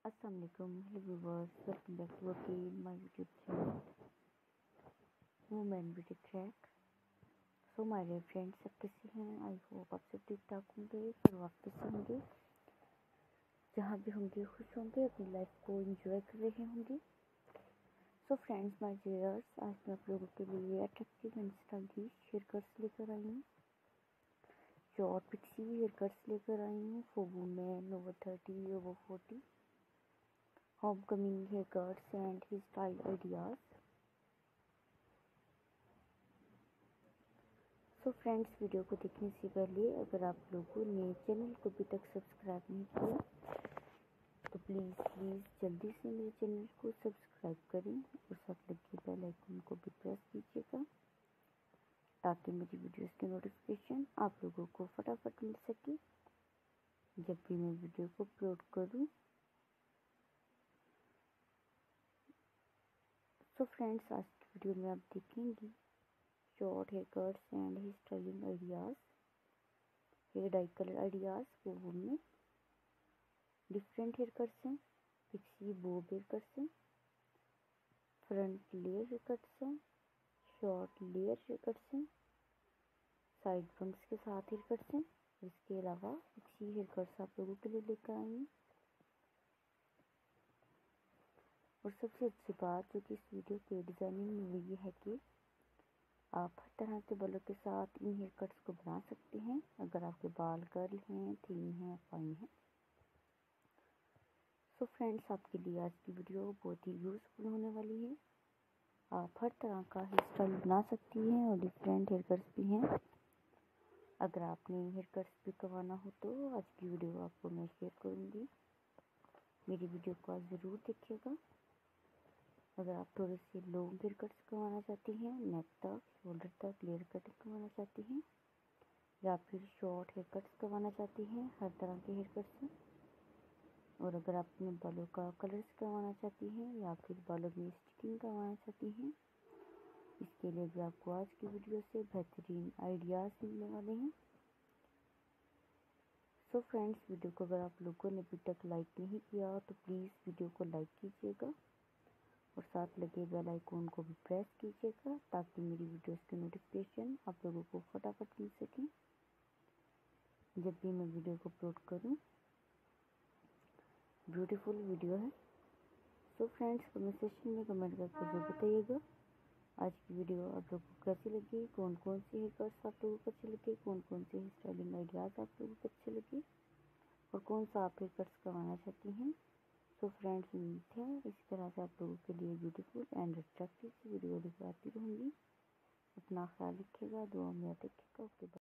अस्सलाम वालेकुम, hello viewers, welcome back to again my YouTube channel women beauty track. So my dear friends, सब कैसे हैं? I hope आप सब ठीक ठाक होंगे, फिर वापस होंगे, जहाँ भी होंगे खुश होंगे, अपनी लाइफ को एंजॉय कर रहे होंगे। सो फ्रेंड्स माय डियर्स, आज मैं आप लोगों के लिए attractive and stylish hair cuts लेकर आई हूँ। शॉर्ट पिक्सी हेयर कट्स लेकर आई हूँ for women over 30 over 40, homecoming haircuts and hairstyle ideas. So friends, video को देखने से पहले अगर आप लोगों ने चैनल को अभी तक सब्सक्राइब नहीं किया तो प्लीज़ जल्दी से मेरे चैनल को सब्सक्राइब करें और साथ लगे बेल आइकन को भी प्रेस कीजिएगा ताकि मेरी वीडियोस की नोटिफिकेशन आप लोगों को फटाफट मिल सके जब भी मैं वीडियो को अपलोड करूँ। सो फ्रेंड्स, आज की वीडियो में आप देखेंगे short hair cuts and hair styling ideas, hair dye colour ideas वो वुमेन। डिफरेंट हेयर कट्स हैं, पिक्सी बोब हेयर कट्स हैं, फ्रंट लेयर हेयर कट्स हैं, शॉर्ट लेयर हेयर कट्स हैं, साइड बंक्स के साथ हेयर कट्स हैं। इसके अलावा पिक्सी हेयर कट्स आप लोगों के लिए लेकर आई हूँ। और सबसे अच्छी बात जो कि इस वीडियो के डिज़ाइनिंग में हुई ये है कि आप हर तरह के बालों के साथ इन हेयर कट्स को बना सकते हैं। अगर आपके बाल कर्ल हैं, थिन हैं, फाइन हैं। सो फ्रेंड्स, आपके लिए आज की वीडियो बहुत ही यूज़फुल होने वाली है। आप हर तरह का हेयर स्टाइल बना सकती हैं और डिफरेंट हेयर कट्स भी हैं। अगर आपने हेयर कट्स भी करवाना हो तो आज की वीडियो आपको मैं शेयर करूँगी। मेरी वीडियो को आज ज़रूर देखिएगा। अगर आप थोड़े से लॉन्ग हेयर कट्स करवाना चाहती हैं, नेक तक, शोल्डर तक लेयर कटिंग करवाना चाहती हैं, या फिर शॉर्ट हेयर कट्स करवाना चाहती हैं, हर तरह के हेयर कट्स हैं। और अगर आप अपने बालों का कलर्स करवाना चाहती हैं या फिर बालों में स्टिकिंग करवाना चाहती हैं, इसके लिए भी आपको आज की वीडियो से बेहतरीन आइडियाज़ मिलने वाले हैं। सो फ्रेंड्स, वीडियो को अगर आप लोगों ने अभी तक लाइक नहीं किया तो प्लीज़ वीडियो को लाइक कीजिएगा और साथ लगे बेल आइकन को भी प्रेस कीजिएगा ताकि मेरी वीडियोस की नोटिफिकेशन आप लोगों को फटाफट मिल सके जब भी मैं वीडियो को अपलोड करूं। ब्यूटीफुल वीडियो है। सो फ्रेंड्स, कमेंट सेक्शन में कमेंट करके जरूर बताइएगा आज की वीडियो आप लोगों को कैसी लगी, कौन कौन से हेयर कट्स आप लोगों को अच्छे लगे, कौन कौन से हेयर स्टाइलिंग आइडियाज़ आप लोगों को अच्छे लगे और कौन सा आप हेयर कट्स करवाना चाहती हैं। सो फ्रेंड्स, उम्मीद है इस तरह से आप लोगों के लिए ब्यूटीफुल एंड अट्रैक्टिव वीडियो लेकर आती रहूँगी। अपना ख्याल रखिएगा, दुआ में याद रखिएगा। ओके।